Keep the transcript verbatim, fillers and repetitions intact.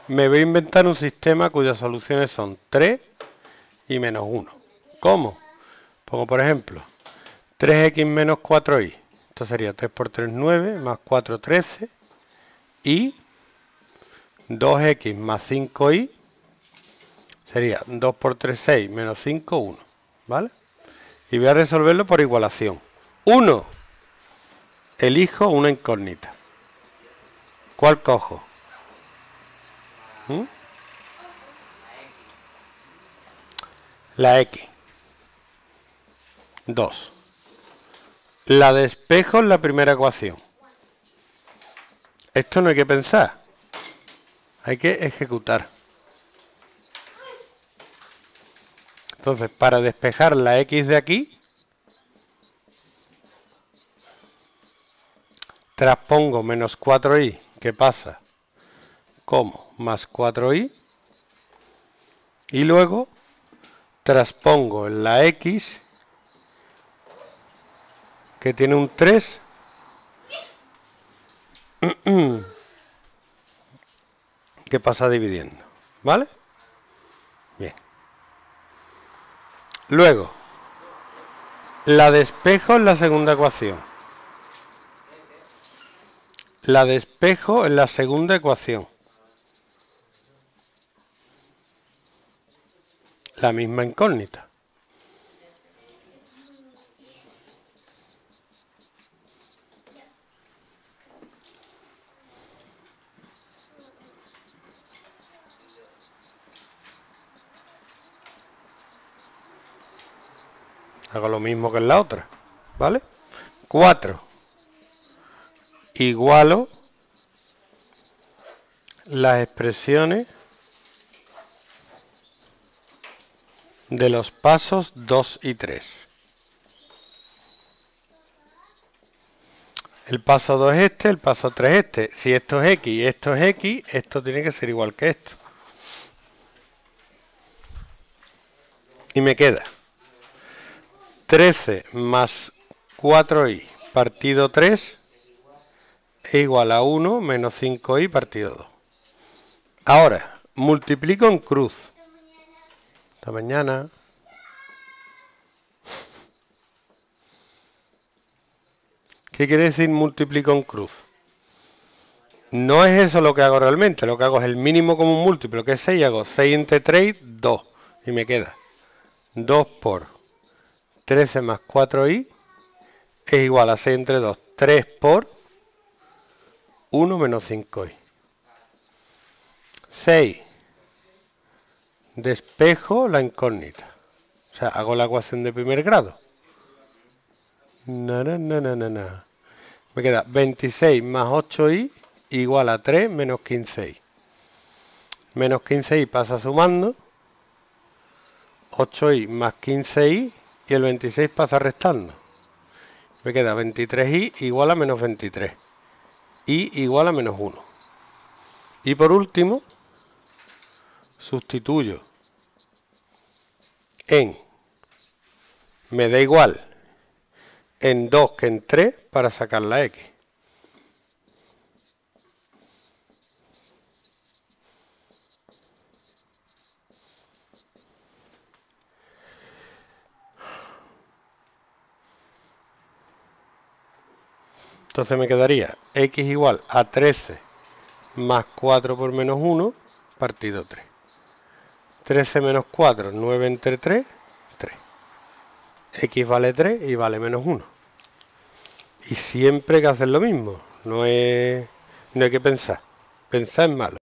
me voy a inventar un sistema cuyas soluciones son tres y menos uno. ¿Cómo? Pongo por ejemplo tres equis menos cuatro y. Esto sería tres por tres, nueve, más cuatro, trece. Y dos equis más cinco y sería dos por tres, seis, menos cinco, uno. ¿Vale? Y voy a resolverlo por igualación. uno. Elijo una incógnita. ¿Cuál cojo? ¿Mm? La X. dos. La despejo en la primera ecuación. Esto no hay que pensar. Hay que ejecutar. Entonces, para despejar la X de aquí, transpongo menos cuatro y, que pasa como más cuatro y, y luego transpongo en la X, que tiene un tres, que pasa dividiendo, ¿vale? Bien. Luego, la despejo en la segunda ecuación. La despejo en la segunda ecuación. La misma incógnita. Hago lo mismo que en la otra, ¿vale? cuatro. Igualo las expresiones de los pasos dos y tres. El paso dos es este, el paso tres es este. Si esto es X y esto es X, esto tiene que ser igual que esto. Y me queda trece más cuatro y partido tres es igual a uno menos cinco y partido dos. Ahora, multiplico en cruz. Hasta mañana. ¿Qué quiere decir multiplico en cruz? No es eso lo que hago realmente. Lo que hago es el mínimo común múltiplo, que es seis, y hago seis entre tres, dos. Y me queda dos por trece más cuatro y es igual a seis entre dos. tres por uno menos cinco y. seis. Despejo la incógnita. O sea, hago la ecuación de primer grado. Na, na, na, na, na, na. Me queda veintiséis más ocho y igual a tres menos quince y. Menos quince y pasa sumando. ocho y más quince y y el veintiséis pasa restando. Me queda veintitrés y igual a menos veintitrés. Y igual a menos uno. Y por último, sustituyo en me da igual en dos que en tres para sacar la X. Entonces me quedaría X igual a trece más cuatro por menos uno partido tres. trece menos cuatro, nueve entre tres, tres. X vale tres y vale menos uno. Y siempre hay que hacer lo mismo. No, es, no hay que pensar. Pensar es malo.